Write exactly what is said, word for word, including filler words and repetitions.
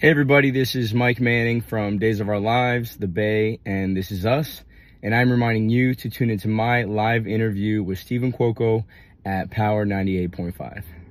Hey everybody, this is Mike Manning from Days of Our Lives, The Bay, and This Is Us. And I'm reminding you to tune into my live interview with Stephen Cuoco at Power ninety-eight point five.